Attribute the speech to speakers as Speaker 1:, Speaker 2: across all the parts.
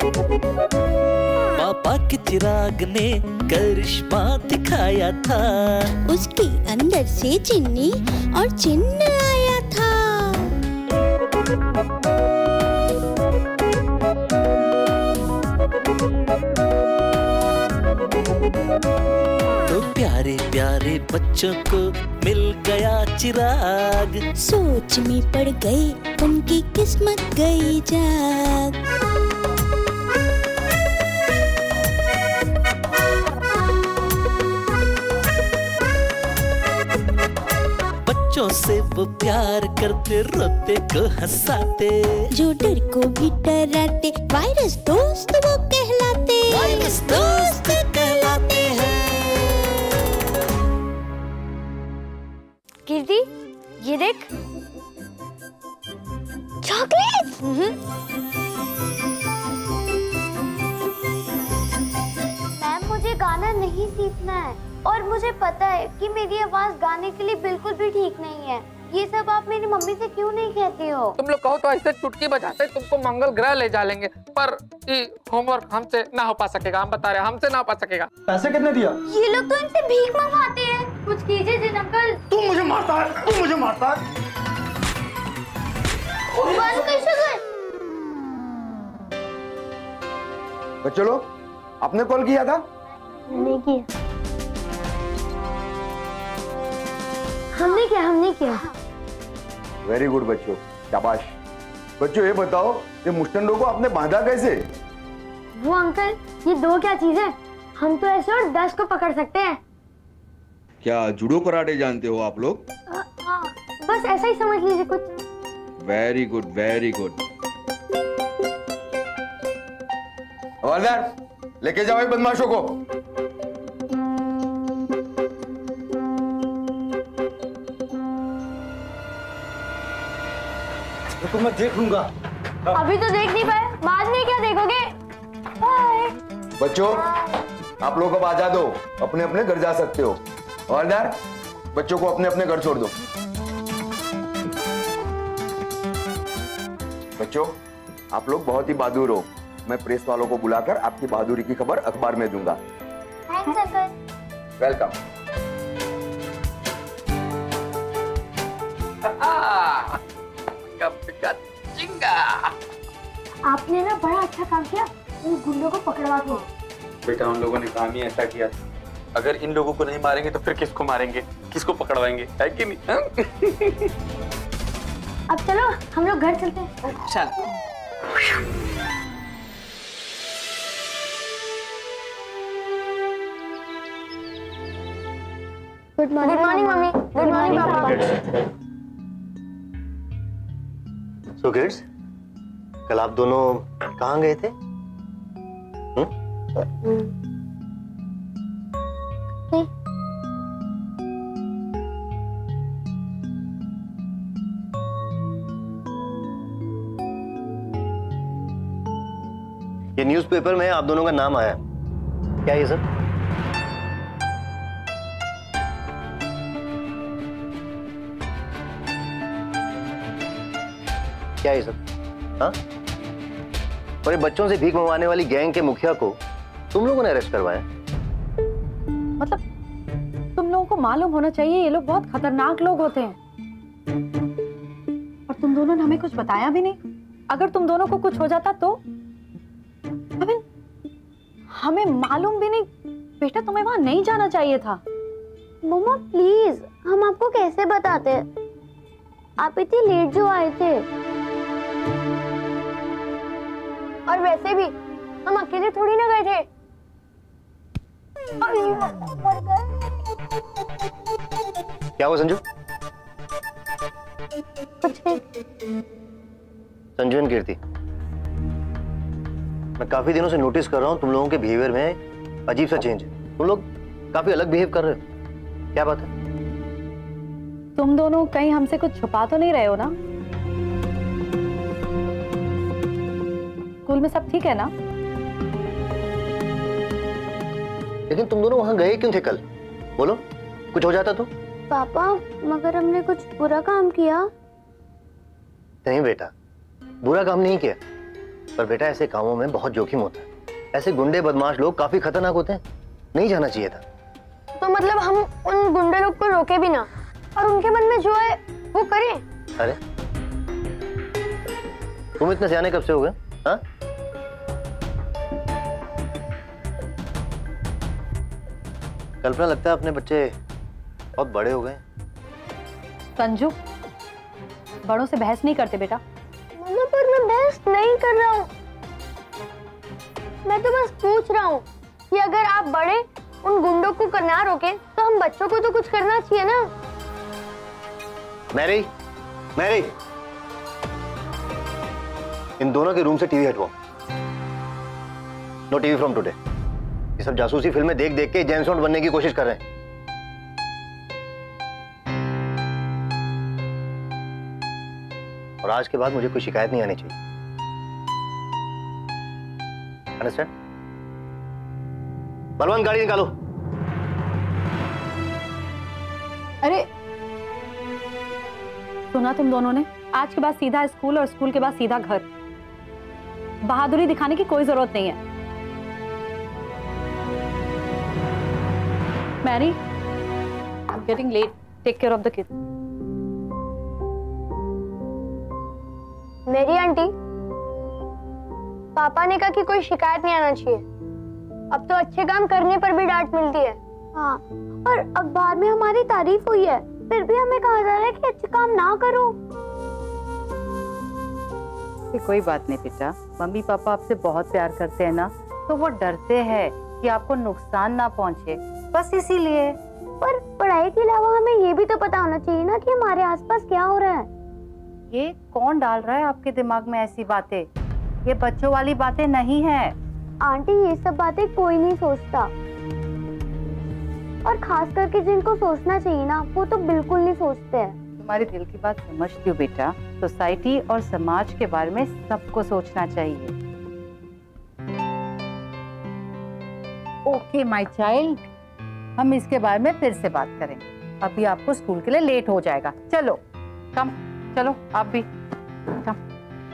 Speaker 1: पापा के चिराग ने करिश्मा दिखाया था,
Speaker 2: उसके अंदर से चिन्नी और चिन्ह आया था।
Speaker 1: तो प्यारे प्यारे बच्चों को मिल गया चिराग,
Speaker 2: सोच में पड़ गए उनकी किस्मत गई जाग।
Speaker 1: बच्चों से वो प्यार करते, रोते को हंसाते,
Speaker 2: जो डर को भी डराते, वायरस दोस्त वो कहलाते,
Speaker 1: वायरस दोस्त कहलाते हैं।
Speaker 3: कीर्ति, ये देख, चॉकलेट।
Speaker 4: मैम, मुझे गाना नहीं सीखना है और मुझे पता है कि मेरी आवाज गाने के लिए बिल्कुल भी ठीक नहीं है। ये सब आप मेरी मम्मी से क्यों नहीं कहती हो?
Speaker 5: तुम लोग कहो तो ऐसे चुटकी बजाते तुमको मंगल ग्रह ले जा लेंगे, पर ये होमवर्क हमसे ना हो पा सकेगा। हम बता रहे हैं, हमसे ना हो पा सकेगा।
Speaker 6: पैसे कितने दिया?
Speaker 4: ये लोग तो इनसे भीख मंगवाते हैं। कुछ कीजिए जिन अंकल।
Speaker 6: तू मुझे मारता है, तू मुझे मारता है।
Speaker 4: बंद कैसे कर?
Speaker 7: बच्चों लोग, आपने कॉल किया था?
Speaker 4: नहीं किया। हमने किया।
Speaker 7: वेरी गुड बच्चों, शाबाश। बच्चों ये बताओ, ये मुस्टंडों को आपने बांधा कैसे?
Speaker 4: वो अंकल, ये दो क्या चीज है? हम तो ऐसे और 10 को पकड़ सकते हैं।
Speaker 7: क्या जूडो कराटे जानते हो आप लोग?
Speaker 4: हाँ, बस ऐसा ही समझ लीजिए कुछ।
Speaker 7: Very good, very good. हवलदार, लेके जाओ बदमाशों को।
Speaker 6: तो मैं देख लूंगा।
Speaker 4: अभी तो देख नहीं पाए, बाद में क्या देखोगे? बाय।
Speaker 7: बच्चों, आप लोग अब आजाद हो, अपने अपने घर जा सकते हो। हवलदार, बच्चों को अपने अपने घर छोड़ दो। बच्चों, आप लोग बहुत ही बहादुर हो। मैं प्रेस वालों को बुलाकर आपकी बहादुरी की खबर अखबार में दूंगा।
Speaker 4: Thanks uncle.
Speaker 7: वेलकम।
Speaker 4: आपने ना बड़ा अच्छा काम किया उन गुंडों को पकड़वा के।
Speaker 5: बेटा, उन लोगों ने काम ही ऐसा किया था। अगर इन लोगों को नहीं मारेंगे तो फिर किसको मारेंगे, किसको पकड़वाएंगे, है कि नहीं?
Speaker 4: अब चलो हम लोग घर चलते हैं।
Speaker 5: चल।
Speaker 4: Good morning mummy. Good morning papa.
Speaker 8: So kids, कल आप दोनों कहाँ गए थे? ये न्यूज़पेपर में आप दोनों का नाम आया, क्या ये सब? क्या ये सब? हाँ? और ये बच्चों से भीख मंगवाने वाली गैंग के मुखिया को तुम लोगों ने अरेस्ट करवाया?
Speaker 9: मतलब तुम लोगों को मालूम होना चाहिए ये लोग बहुत खतरनाक लोग होते हैं, और तुम दोनों ने हमें कुछ बताया भी नहीं। अगर तुम दोनों को कुछ हो जाता तो हमें मालूम भी नहीं। बेटा, तुम्हें वहां नहीं जाना चाहिए था।
Speaker 4: मम्मा प्लीज, हम आपको कैसे बताते? आप इतनी लेट जो आए थे, और वैसे भी हम अकेले थोड़ी ना गए थे।
Speaker 8: क्या हुआ संजू?
Speaker 4: कुछ नहीं।
Speaker 8: संजू एंड कीर्ति, मैं काफी दिनों से नोटिस कर रहा हूँ तुम लोगों के बिहेवियर में अजीब सा चेंज है। तुम लोग काफी अलग बिहेव कर रहे हो, क्या बात है?
Speaker 9: तुम दोनों कहीं हमसे कुछ छुपा तो नहीं रहे हो ना? स्कूल में सब ठीक है ना?
Speaker 8: लेकिन तुम दोनों वहां गए क्यों थे कल? बोलो, कुछ हो जाता तो?
Speaker 4: पापा, मगर हमने कुछ बुरा काम किया?
Speaker 8: नहीं बेटा, बुरा काम नहीं किया। पर बेटा ऐसे कामों में बहुत जोखिम होता है। ऐसे गुंडे बदमाश लोग काफी खतरनाक होते हैं, नहीं जाना चाहिए था।
Speaker 3: तो मतलब हम उन गुंडे लोग को रोके भी ना और उनके मन में जो है वो करें?
Speaker 8: अरे तुम इतने सियाने कब से हो गए? हाँ? कल्पना, लगता है अपने बच्चे बहुत बड़े हो गए।
Speaker 9: संजू, बड़ों से बहस नहीं करते बेटा।
Speaker 3: मम्मा पर मैं बहस नहीं कर रहा हूँ, मैं तो बस पूछ रहा हूँ कि अगर आप बड़े उन गुंडों को ना रोके तो हम बच्चों को तो कुछ करना चाहिए ना।
Speaker 8: मैरी, मैरी, इन दोनों के रूम से टीवी हटवाओ। No TV from today. ये सब जासूसी फिल्में देख देख के जेम्स बॉन्ड बनने की कोशिश कर रहे हैं। और आज के बाद मुझे कोई शिकायत नहीं आनी चाहिए। अंडरस्टैंड? बलवंत, गाड़ी निकालो।
Speaker 9: अरे सुना तुम दोनों ने? आज के बाद सीधा स्कूल और स्कूल के बाद सीधा घर। बहादुरी दिखाने की कोई जरूरत नहीं है। Mary, I am getting late, take care of the kid.
Speaker 3: मेरी आंटी, पापा ने कहा कि कोई शिकायत नहीं आना चाहिए। अब तो अच्छे काम करने पर भी डांट मिलती है।
Speaker 4: हाँ, और अखबार में हमारी तारीफ हुई है, फिर भी हमें कहा जा रहा है कि अच्छे काम ना करो।
Speaker 10: कोई बात नहीं बेटा, मम्मी पापा आपसे बहुत प्यार करते हैं ना, तो वो डरते हैं कि आपको नुकसान ना पहुंचे, बस इसीलिए।
Speaker 4: पर पढ़ाई के अलावा हमें ये भी तो पता होना चाहिए ना कि हमारे आसपास क्या हो रहा है।
Speaker 10: ये कौन डाल रहा है आपके दिमाग में ऐसी बातें? ये बच्चों वाली बातें नहीं है।
Speaker 4: आंटी, ये सब बातें कोई नहीं सोचता, और खास करके जिनको सोचना चाहिए ना, वो तो बिल्कुल नहीं सोचते हैं।
Speaker 10: तुम्हारी दिल की बात समझती हूँ बेटा। सोसाइटी और समाज के बारे में सबको सोचना चाहिए। ओके माय चाइल्ड, हम इसके बारे में फिर से बात करेंगे। अभी आपको स्कूल के लिए लेट हो जाएगा। चलो कम, चलो आप भी कम।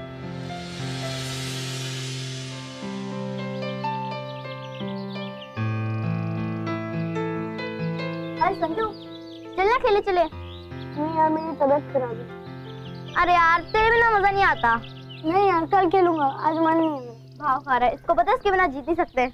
Speaker 4: अरे संजू, चलना खेले चले।
Speaker 3: नहीं यार, मेरी तबीयत खराब है।
Speaker 4: अरे यार, तेरे बिना मजा नहीं आता।
Speaker 3: नहीं यार, कल खेलूंगा, आज मन नहीं है।
Speaker 4: भाव खा रहा है, इसको पता है इसके बिना जीत नहीं सकते।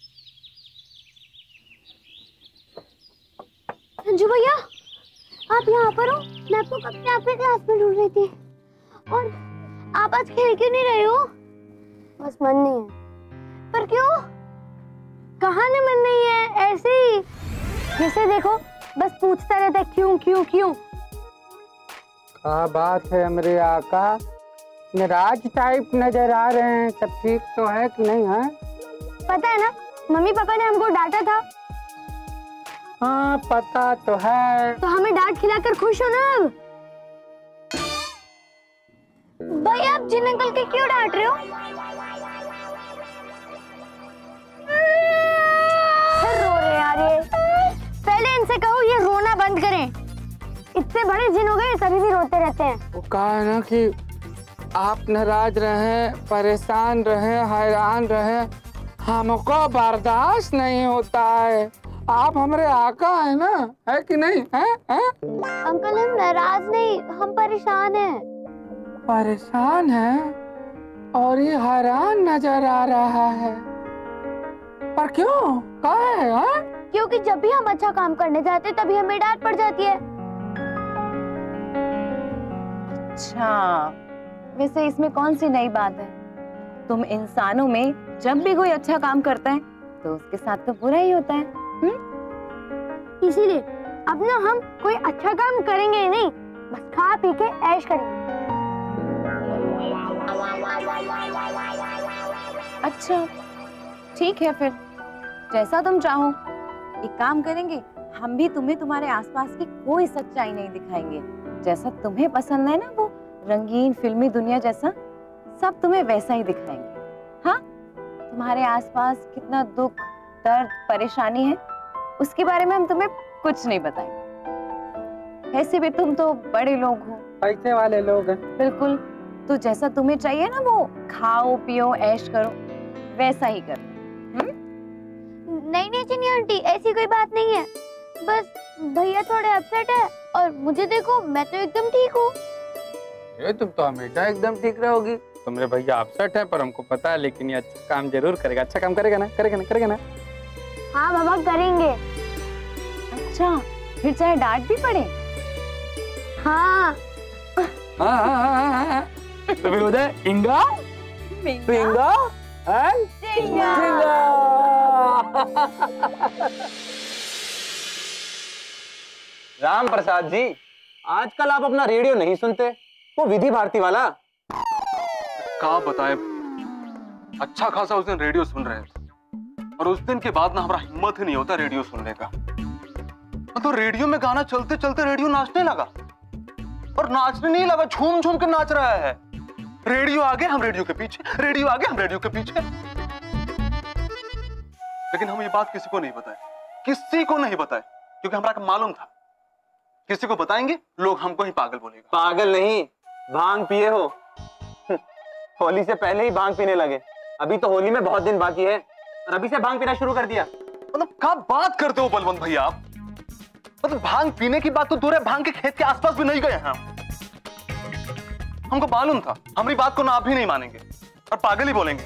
Speaker 4: संजू भैया, आप यहाँ पर हो? मैं आपको कब से आपके क्लास में ढूंढ रही थी। और आप आज खेल क्यों नहीं रहे हो?
Speaker 3: बस मन नहीं है।
Speaker 4: पर क्यों?
Speaker 3: कहाँ ना मन नहीं है, ऐसे ही। जैसे देखो, बस पूछता रहता है क्यों क्यों क्यों।
Speaker 11: क्या बात है मेरे आका, नाराज टाइप नजर आ रहे हैं। सब ठीक तो है कि नहीं है?
Speaker 3: पता है ना, मम्मी पापा ने हमको डांटा था।
Speaker 11: हाँ पता तो है।
Speaker 3: तो हमें डांट खिलाकर खुश हो ना अब?
Speaker 4: भाई, आप जिन अंकल के क्यों डांट रहे हो?
Speaker 3: फिर रो रहे यार ये। पहले इनसे कहो ये रोना बंद करें। इतने बड़े जिन हो गए, सभी भी रोते रहते हैं।
Speaker 11: वो कहा है ना कि आप नाराज रहे, परेशान रहे, हैरान रहे, हमको बर्दाश्त नहीं होता है। आप हमारे आका है ना, है कि नहीं? है?
Speaker 4: अंकल, हम नाराज नहीं, हम परेशान हैं।
Speaker 11: परेशान है और ये हैरान नजर आ रहा है। पर क्यों? क्या है?
Speaker 4: क्योंकि जब भी हम अच्छा काम करने जाते तभी हमें डांट पड़ जाती है।
Speaker 10: अच्छा, वैसे इसमें कौन सी नई बात है? तुम इंसानों में जब भी कोई अच्छा काम करता है तो उसके साथ तो बुरा ही होता है।
Speaker 3: इसीलिए अब ना हम कोई अच्छा काम करेंगे ही नहीं, बस खा पी के ऐश करेंगे।
Speaker 10: अच्छा ठीक है, फिर जैसा तुम चाहो। एक काम करेंगे, हम भी तुम्हें तुम्हारे आसपास की कोई सच्चाई नहीं दिखाएंगे। जैसा तुम्हें पसंद है ना, वो रंगीन फिल्मी दुनिया जैसा, सब तुम्हें वैसा ही दिखाएंगे। हाँ, तुम्हारे आसपास कितना दुख, दर्द, परेशानी है, उसके बारे में हम तुम्हें कुछ नहीं बताएंगे। ऐसे भी तुम तो बड़े लोग हो,
Speaker 11: पैसे वाले लोग हैं।
Speaker 10: बिल्कुल, तो जैसा तुम्हें चाहिए ना वो खाओ पियो ऐश करो, वैसा ही करो।
Speaker 4: नहीं नहीं चीनी आंटी, ऐसी कोई बात नहीं है। बस भैया थोड़े अपसेट है और मुझे देखो, मैं तो एकदम ठीक हूँ।
Speaker 11: तुम तो हमेशा एकदम ठीक रहोगी। तुम्हारे भैया अपसेट है पर हमको पता है, लेकिन ये अच्छा काम जरूर करेगा। अच्छा काम करेगा ना? करेगा ना?
Speaker 3: हाँ बाबा करेंगे।
Speaker 10: अच्छा, फिर चाहे डांट भी पड़े।
Speaker 3: हाँ
Speaker 11: तो फिर उधर इंगा पिंगा
Speaker 12: राम प्रसाद जी, आजकल आप अपना रेडियो नहीं सुनते, वो विधि भारती वाला।
Speaker 5: क्या बताए, अच्छा खासा उस दिन रेडियो सुन रहे थे और उस दिन के बाद ना हमारा हिम्मत ही नहीं होता रेडियो सुनने का। तो रेडियो में गाना चलते चलते रेडियो नाचने लगा, और नाचने नहीं लगा, झूम झूम के नाच रहा है। रेडियो आगे हम रेडियो के पीछे, रेडियो आगे हम रेडियो के पीछे। लेकिन हम ये बात किसी को नहीं बताए, किसी को नहीं बताए, क्योंकि हमारा मालूम था किसी को बताएंगे लोग हमको ही पागल बोलेगा।
Speaker 12: पागल नहीं, भांग पिए हो। होली से पहले ही भांग पीने लगे। अभी तो होली में बहुत दिन बाकी है और अभी से भांग पीना शुरू कर दिया।
Speaker 5: मतलब क्या बात करते हो बलवंत भैया आप? मतलब भांग पीने की बात तो दूर है, भांग के खेत के आसपास भी नहीं गए हैं हम। हमको मालूम था हमारी बात को ना आप भी नहीं मानेंगे और पागल ही बोलेंगे।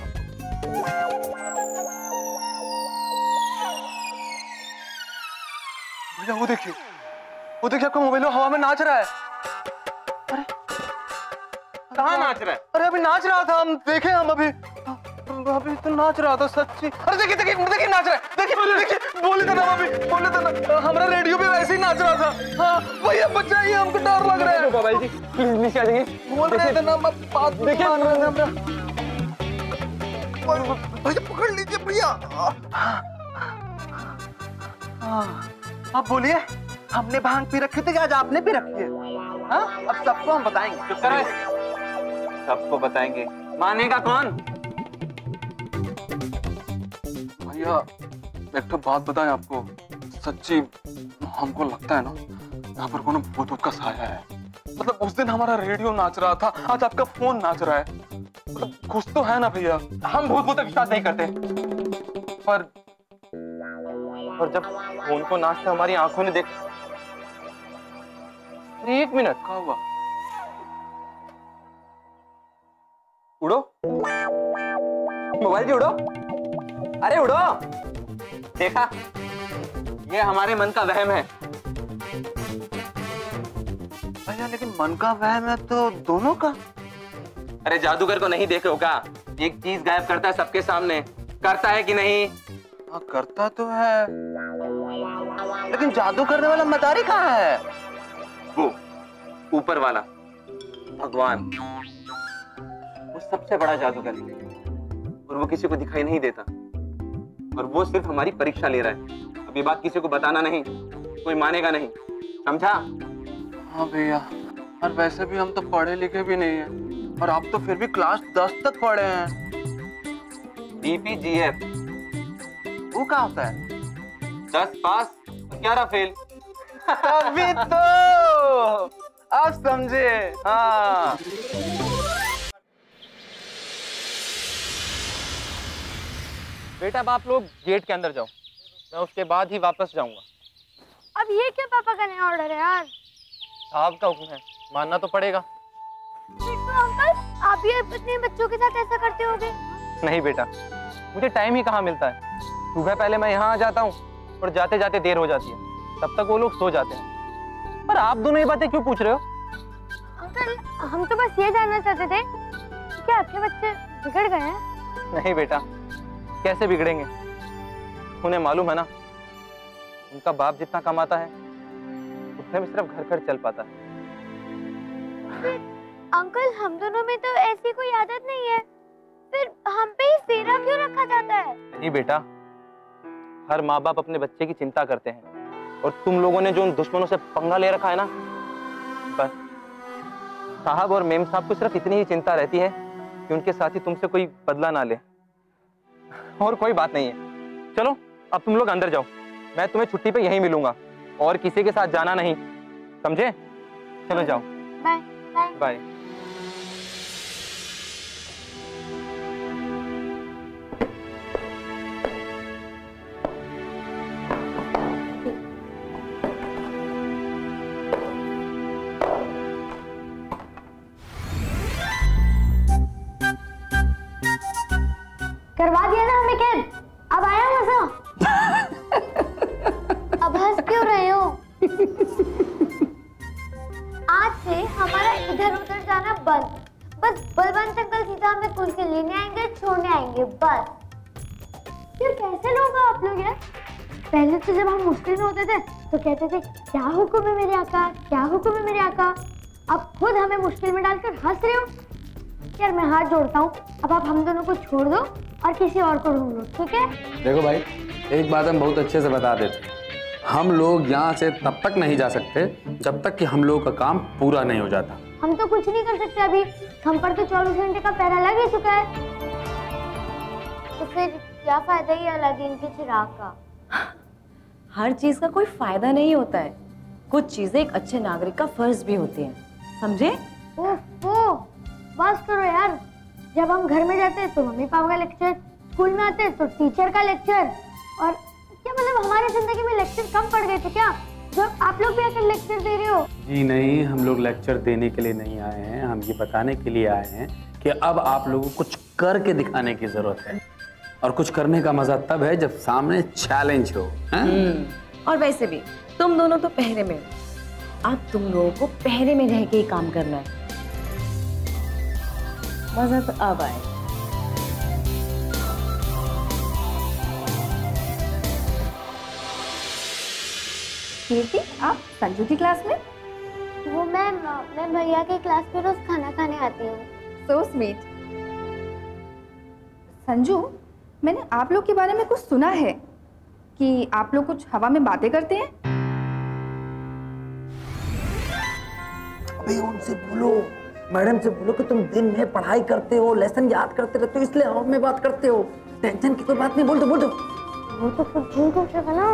Speaker 5: भैया वो देखिए आपका मोबाइल हवा में नाच रहा है। अरे
Speaker 12: कहाँ नाच रहा है?
Speaker 5: अरे अभी नाच रहा था, हम देखे, हम अभी तो नाच रहा था सच्ची। अरे देखिए नाच रहा है, देखिए बोले थे ना हमारा रेडियो भी वैसे ही नाच रहा था। हाँ भैया बचाइए, हमको डर लग रहा है।
Speaker 12: मोबाइल जी प्लीज नीचे आ जाइए।
Speaker 5: बोल रहे थे ना, बात देखिए भैया, पकड़ लीजिए भैया। आप बोलिए, हमने भांग पी रखी थी, आज आपने पी रखी है। हाँ अब सबको हम बताएंगे। चुप करो,
Speaker 12: सबको बताएंगे, मानेगा कौन?
Speaker 5: भैया एक तो बात बताएं आपको, सच्ची हमको लगता है ना यहाँ पर कोनो भूत का साया है। मतलब उस दिन हमारा रेडियो नाच रहा था, आज आपका फोन नाच रहा है। मतलब कुछ तो है ना भैया।
Speaker 12: हम भूत विश्वास नहीं करते, पर जब फोन को नाचते हमारी आंखों ने देख। एक मिनट,
Speaker 5: क्या हुआ?
Speaker 12: उड़ो मोबाइल जी, उड़ो। अरे उड़ो। देखा, ये हमारे मन का वहम है।
Speaker 5: भैया लेकिन मन का वहम है तो दोनों का।
Speaker 12: अरे जादूगर को नहीं देखे होगा, एक चीज गायब करता है सबके सामने, करता है कि नहीं?
Speaker 5: हाँ करता तो है, लेकिन जादू करने वाला मदारी कहाँ है?
Speaker 12: वो ऊपर वाला भगवान, वो सबसे बड़ा जादूगर है और वो किसी को दिखाई नहीं देता, और वो सिर्फ हमारी परीक्षा ले रहा है। अब ये बात किसी को बताना नहीं, कोई मानेगा नहीं, समझा?
Speaker 5: हाँ भैया, और वैसे भी हम तो पढ़े लिखे भी नहीं हैं, और आप तो फिर भी क्लास 10 तक पढ़े हैं।
Speaker 12: DPGF
Speaker 5: वो क्या होता है?
Speaker 12: 10 पास 11 फेल।
Speaker 5: तभी तो आप समझे। हाँ
Speaker 12: बेटा अब आप लोग गेट के अंदर जाओ, मैं उसके बाद ही वापस जाऊंगा।
Speaker 3: अब ये क्या पापा का नया ऑर्डर है यार?
Speaker 12: साहब का हुक्म है, मानना तो पड़ेगा।
Speaker 3: तो अंकल आप भी अपने बच्चों के साथ ऐसा करते होगे?
Speaker 12: नहीं बेटा, मुझे टाइम ही कहाँ मिलता है। सुबह पहले मैं यहाँ आ जाता हूँ और जाते जाते देर हो जाती है, तब तक वो लोग सो जाते हैं। पर आप दोनों ये बातें क्यों पूछ रहे हो?
Speaker 3: अंकल हम तो बस ये जानना चाहते थे कि क्या आपके बच्चे बिगड़ गए हैं?
Speaker 12: नहीं बेटा, कैसे बिगड़ेंगे? उन्हें मालूम है ना, उनका बाप जितना कमाता है उतने में सिर्फ घर चल पाता है।
Speaker 4: अंकल हम दोनों में तो ऐसी कोई आदत नहीं है, फिर हम पे ही फेरा क्यों रखा जाता है?
Speaker 12: नहीं बेटा, हर माँ बाप अपने बच्चे की चिंता करते हैं, और तुम लोगों ने जो उन दुश्मनों से पंगा ले रखा है ना, बस साहब और मेम साहब को सिर्फ इतनी ही चिंता रहती है कि उनके साथी तुमसे कोई बदला ना ले, और कोई बात नहीं है। चलो अब तुम लोग अंदर जाओ, मैं तुम्हें छुट्टी पे यहीं मिलूंगा और किसी के साथ जाना नहीं, समझे? चलो जाओ,
Speaker 3: बाय बाय।
Speaker 12: बाय।
Speaker 3: करवा दिया ना हमें कैद, अब आया मजा।
Speaker 4: अब हंस क्यों रहे हो? आज से हमारा इधर उधर जाना बंद। बस बलवंत अंकल सीधा हमें कुल के लेने आएंगे, छोड़ने आएंगे, बस।
Speaker 3: फिर कैसे लोग आप लोग यार? पहले तो जब हम मुश्किल में होते थे तो कहते थे क्या हुक्म है मेरे आका, क्या हुक्म है मेरे आका। अब खुद हमें मुश्किल में डालकर हंस रहे हो यार। मैं हाथ जोड़ता हूँ, अब आप हम दोनों को छोड़ दो और किसी और को ढूंढ लो, ठीक है?
Speaker 11: देखो भाई, एक बात हम बहुत अच्छे से बता देते हैं, हम लोग यहाँ से तब तक नहीं जा सकते जब तक कि हम लोग का काम पूरा नहीं हो जाता।
Speaker 3: हम तो कुछ नहीं कर सकते अभी, हम पर तो 24 घंटे का पहरा लग ही चुका है।
Speaker 4: तो फिर क्या फायदा ही अलादीन के चिराग का?
Speaker 10: हर चीज का कोई फायदा नहीं होता है, कुछ चीजें एक अच्छे नागरिक का फर्ज भी होती हैं, समझे?
Speaker 3: ओह, बस करो यार। जब हम घर में जाते हैं तो मम्मी पापा का लेक्चर, स्कूल में आते हैं तो टीचर का लेक्चर। और क्या मतलब हमारी जिंदगी में लेक्चर कम पड़ गए थे क्या, जो आप लोग भी आकर लेक्चर दे रहे हो?
Speaker 11: जी नहीं, हम लोग लेक्चर देने के लिए नहीं आए हैं, हम ये बताने के लिए आए हैं कि अब आप लोगों को कुछ करके दिखाने की जरूरत है। और कुछ करने का मजा तब है जब सामने चैलेंज हो।
Speaker 10: और वैसे भी तुम दोनों तो पहरे में हो, अब तुम लोगों को पहरे में रह के ही काम करना है। मजा तो अब आए।
Speaker 9: कीर्ति, आप संजू की क्लास में?
Speaker 4: वो मैं भैया के क्लास में रोज खाना खाने आती हूँ।
Speaker 9: So sweet. संजू, मैंने आप लोग के बारे में कुछ सुना है कि आप लोग कुछ हवा में बातें करते हैं।
Speaker 6: अबे उनसे बोलो, मैडम से बोलो कि तुम दिन में पढ़ाई करते हो, लेसन याद करते रहते हो, इसलिए हवा में बात करते हो। टेंशन की कोई बात नहीं, बोल दो बोल दो।
Speaker 3: वो तो फिर ठीक उठेगा ना।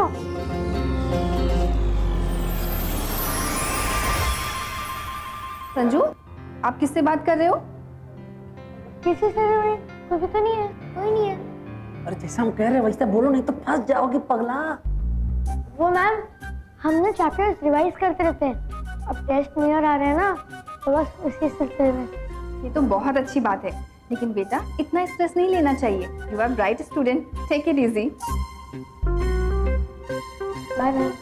Speaker 9: संजू, आप किससे बात कर रहे हो?
Speaker 3: किसी से नहीं, कोई तो नहीं है, कोई नहीं है।
Speaker 6: अरे जैसा हम कह रहे हैं वैसा बोलो, नहीं तो फंस जाओगे पगला।
Speaker 3: वो मैम, हम ना चैप्टर्स रिवाइज करते रहते हैं, अब टेस्ट नियर आ रहे हैं ना, तो बस उसी सिलसिले में।
Speaker 9: ये तो बहुत अच्छी बात है, लेकिन बेटा इतना स्ट्रेस नहीं लेना चाहिए। You are bright student, take it easy.
Speaker 3: Bye ma'am.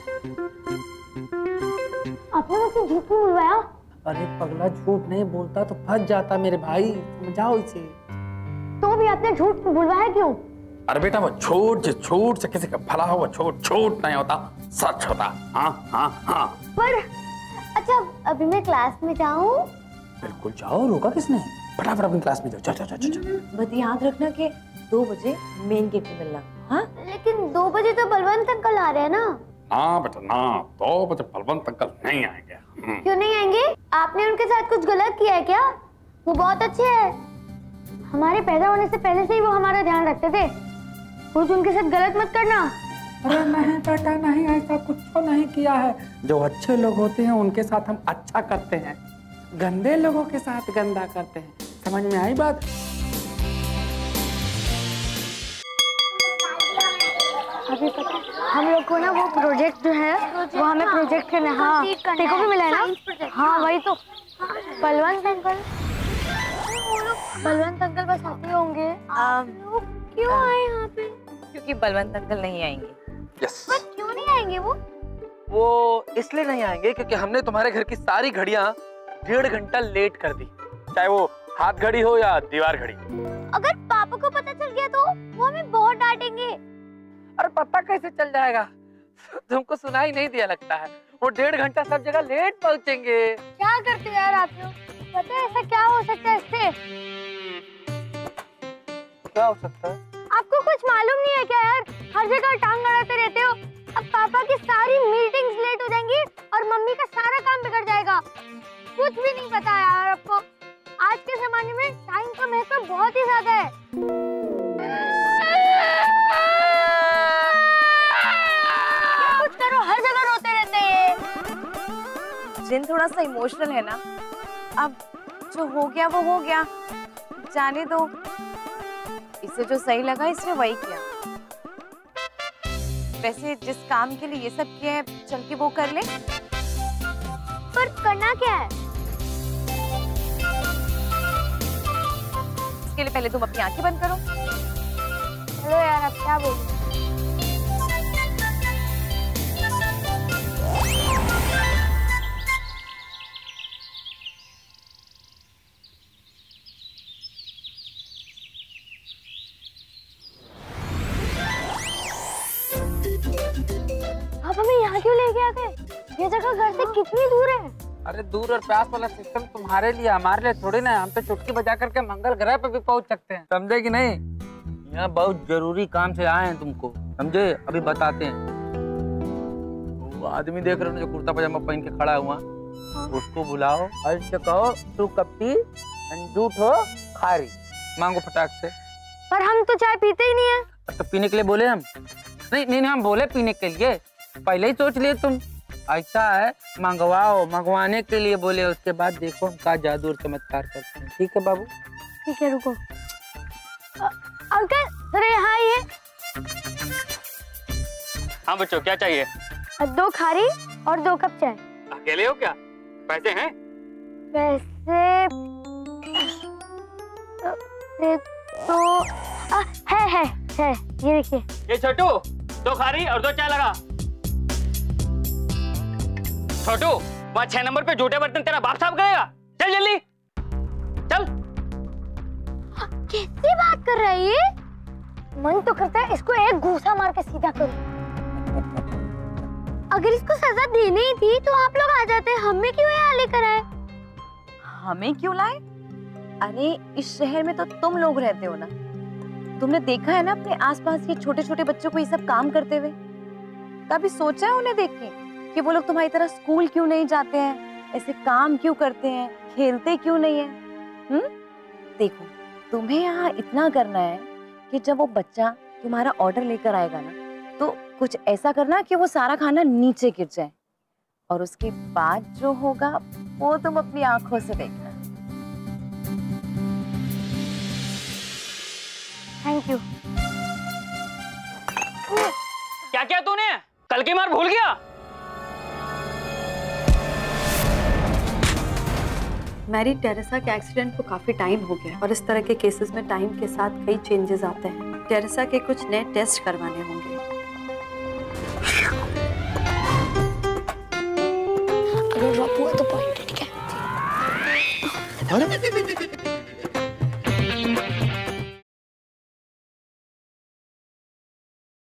Speaker 3: आपने मुझसे झूठ क्यों बुलवाया?
Speaker 6: अरे पगला, झूठ नहीं बोलता तो फंस जाता मेरे भाई, समझाओ इसे।
Speaker 3: तो भी आपने झूठ बुलवाया क्यों?
Speaker 11: अरे बेटा, वो झूठ से किसी का भला हो, वो झूठ नहीं होता, सच होता। हाँ हाँ हाँ।
Speaker 4: पर अच्छा, अभी मैं क्लास में जाऊँ?
Speaker 6: बिल्कुल जाओ, रोका किसने? फटाफट अपनी क्लास में जाओ, जाओ।
Speaker 10: बस याद रखना कि 2 बजे मेन गेट पे मिलना। हाँ?
Speaker 4: लेकिन 2 बजे तो बलवंत अंकल आ रहे हैं ना।
Speaker 11: ना बेटा ना, 2 बजे बलवंत अंकल नहीं आएंगे।
Speaker 4: क्यों नहीं आएंगे? आपने उनके साथ कुछ गलत किया है क्या? वो बहुत अच्छे हैं।
Speaker 3: हमारे पैदा होने से पहले से ही वो हमारा ध्यान रखते थे, कुछ उनके साथ गलत मत करना।
Speaker 6: अरे नहीं बेटा नहीं, ऐसा कुछ तो नहीं किया है। जो अच्छे लोग होते हैं उनके साथ हम अच्छा करते हैं, गंदे लोगों के साथ गंदा करते हैं। समझ में आई बात?
Speaker 3: अभी पता है, हम लोग को ना वो प्रोजेक्ट जो है वो हमें प्रोजेक्ट करना है। हाँ, देखो भी मिला है ना। हाँ वही तो। बलवंत अंकल बस आते होंगे।
Speaker 4: लोग क्यों आए यहाँ पे?
Speaker 10: क्योंकि बलवंत अंकल नहीं आएंगे।
Speaker 12: यस।
Speaker 4: पर क्यों नहीं आएंगे
Speaker 12: वो इसलिए नहीं आएंगे क्योंकि हमने तुम्हारे घर की सारी घड़ियां 1.5 घंटा लेट कर दी, चाहे वो हाथ घड़ी हो या दीवार घड़ी।
Speaker 4: अगर पापा को पता चल गया तो वो हमें बहुत डांटेंगे।
Speaker 11: अरे पता कैसे चल जाएगा? तुमको सुनाई नहीं दिया लगता है? वो 1.5 घंटा सब जगह लेट पहुंचेंगे।
Speaker 3: क्या करते हो यार आप लोग? पता है ऐसा क्या हो सकता है इससे?
Speaker 12: क्या हो सकता है?
Speaker 3: आपको कुछ मालूम नहीं है क्या यार? हर जगह टांग अड़ाते रहते हो। अब पापा की सारी मीटिंग्स लेट हो जाएंगी और मम्मी का सारा काम बिगड़ जाएगा। कुछ भी नहीं पता यार आपको। आज के जमाने में टाइम का महत्व बहुत ही ज्यादा है। कुछ करो, हर जगह रोते रहते हैं।
Speaker 10: जिन थोड़ा सा इमोशनल है ना, अब जो हो गया वो हो गया, जाने दो। इसे जो सही लगा इसने वही किया। वैसे जिस काम के लिए ये सब किया है, चल के वो कर ले।
Speaker 4: पर करना क्या है?
Speaker 10: उसके लिए पहले तुम अपनी आंखें बंद करो।
Speaker 3: चलो यार, अब क्या बोलूं? आप हमें यहाँ क्यों लेके आ गए? ये जगह घर से कितनी दूर है?
Speaker 11: अरे दूर और प्यास वाला सिस्टम तुम्हारे लिए, हमारे लिए थोड़ी ना। हम तो चुटकी बजा करके मंगल ग्रह पे भी पहुंच सकते हैं, समझे कि नहीं? यहाँ बहुत जरूरी काम से आए हैं तुमको, समझे? अभी बताते हैं। वो आदमी देख रहे हो जो कुर्ता पजामा पहन के खड़ा हुआ, उसको बुलाओ और से कहो तू कपटी झूठो खारी, मांगो फटाक से।
Speaker 3: पर हम तो चाय पीते ही नहीं है।
Speaker 11: तो पीने के लिए बोले हम? नहीं, हम बोले पीने के लिए, पहले ही सोच लिए तुम। ऐसा है, मंगवाओ, मंगवाने के लिए बोले, उसके बाद देखो हम क्या जादू और चमत्कार करते हैं। ठीक है बाबू?
Speaker 3: ठीक है, रुको। अंकल जरा यहाँ आइए।
Speaker 13: हाँ बच्चों, क्या चाहिए?
Speaker 3: 2 खारी और 2 कप चाय।
Speaker 13: अकेले हो क्या? पैसे हैं?
Speaker 3: पैसे तो है, ये देखिए।
Speaker 13: ये छोटू, 2 खारी और 2 चाय लगा। छोटू, वहाँ 6 नंबर पे झूठे बर्तन तेरा बाप साहब करेगा। चल जल्दी चल।
Speaker 3: कैसी बात कर रहा है ये? मन तो करता है इसको एक घूसा मार के सीधा करूं। अगर इसको सजा देनी ही थी तो आप लोग आ जाते, हमें क्यों यहाँ लेकर आए?
Speaker 10: हमें क्यों लाए? अरे इस शहर में तो तुम लोग रहते हो ना, तुमने देखा है ना अपने आसपास के छोटे छोटे बच्चों को ये सब काम करते हुए? कभी सोचा है उन्हें देख के कि वो लोग तुम्हारी तरह स्कूल क्यों नहीं जाते हैं, ऐसे काम क्यों करते हैं, खेलते क्यों नहीं है? देखो, तुम्हें यहाँ इतना करना है कि जब वो बच्चा तुम्हारा ऑर्डर लेकर आएगा ना, तो कुछ ऐसा करना कि वो सारा खाना नीचे गिर जाए, और उसके बाद जो होगा वो तुम अपनी आंखों से देखना।
Speaker 3: Thank you.
Speaker 13: क्या किया तूने? कल की मार भूल गया?
Speaker 9: मैरी टेरेसा के एक्सीडेंट को काफी टाइम हो गया और इस तरह के केसेस में टाइम के साथ कई चेंजेस आते हैं। टेरेसा के कुछ नए टेस्ट करवाने होंगे।
Speaker 3: अगर ड्रॉप हुआ तो पॉइंट है, ठीक है?